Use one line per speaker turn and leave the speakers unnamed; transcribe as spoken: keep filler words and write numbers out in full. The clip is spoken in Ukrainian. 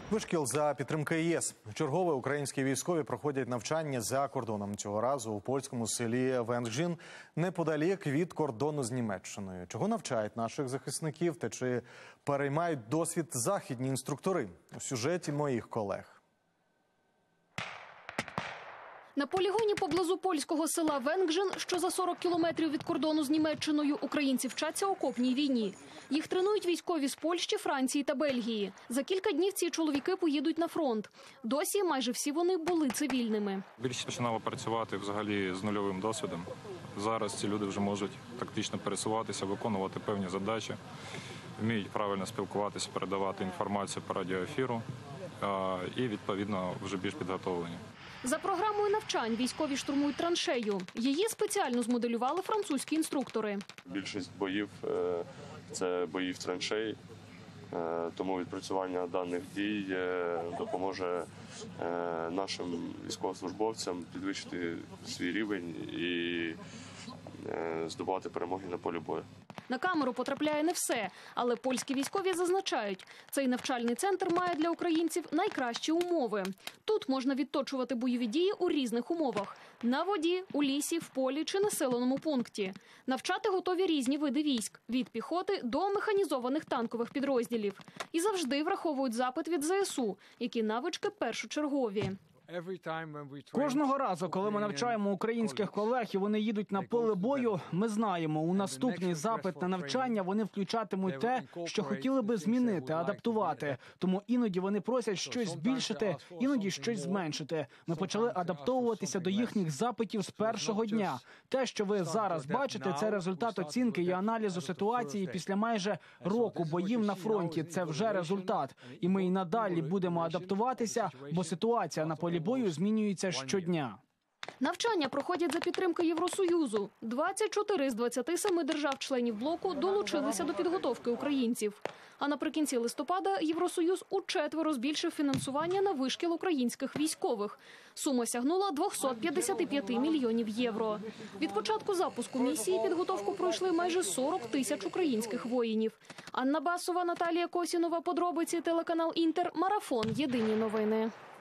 Вишкіл за підтримки ЄС. Чергове українські військові проходять навчання за кордоном. Цього разу у польському селі Венгжин, неподалік від кордону з Німеччиною. Чого навчають наших захисників та чи переймають досвід західні інструктори? У сюжеті моїх колег.
На полігоні поблизу польського села Венгжин, що за сорок кілометрів від кордону з Німеччиною, українці вчаться окопній війні. Їх тренують військові з Польщі, Франції та Бельгії. За кілька днів ці чоловіки поїдуть на фронт. Досі майже всі вони були цивільними.
Більшість починала працювати взагалі з нульовим досвідом. Зараз ці люди вже можуть тактично пересуватися, виконувати певні задачі, вміють правильно спілкуватися, передавати інформацію по радіоефіру і, відповідно, вже більш підготовлені.
За програмою навчань військові штурмують траншею. Її спеціально змоделювали французькі інструктори.
Більшість боїв – це бої в траншеї, тому відпрацювання даних дій допоможе нашим військовослужбовцям підвищити свій рівень і здобувати перемоги на полі бою.
На камеру потрапляє не все, але польські військові зазначають, цей навчальний центр має для українців найкращі умови. Тут можна відточувати бойові дії у різних умовах – на воді, у лісі, в полі чи населеному пункті. Навчати готові різні види військ – від піхоти до механізованих танкових підрозділів. І завжди враховують запит від ЗСУ, які навички першочергові.
Кожного разу, коли ми навчаємо українських колег і вони їдуть на поле бою, ми знаємо, у наступний запит на навчання вони включатимуть те, що хотіли би змінити, адаптувати. Тому іноді вони просять щось збільшити, іноді щось зменшити. Ми почали адаптовуватися до їхніх запитів з першого дня. Те, що ви зараз бачите, це результат оцінки і аналізу ситуації після майже року боїв на фронті. Це вже результат. І ми й надалі будемо адаптуватися, бо ситуація на полі бою змінюється щодня.
Навчання проходять за підтримки Євросоюзу. двадцять чотири з двадцяти семи держав-членів блоку долучилися до підготовки українців. А наприкінці листопада Євросоюз учетверо збільшив фінансування на вишкіл українських військових. Сума сягнула двісті п'ятдесят п'ять мільйонів євро. Від початку запуску місії підготовку пройшли майже сорок тисяч українських воїнів. Анна Басова, Наталія Косінова, подробиці, телеканал Інтер, Марафон, Єдині новини.